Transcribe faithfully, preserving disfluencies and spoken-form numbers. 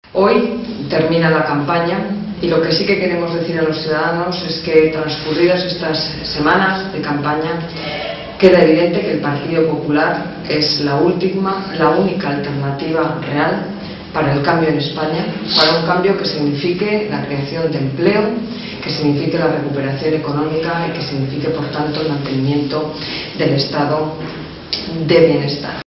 Hoy termina la campaña y lo que sí que queremos decir a los ciudadanos es que, transcurridas estas semanas de campaña, queda evidente que el Partido Popular es la última, la única alternativa real para el cambio en España, para un cambio que signifique la creación de empleo, que signifique la recuperación económica y que signifique, por tanto, el mantenimiento del estado de bienestar.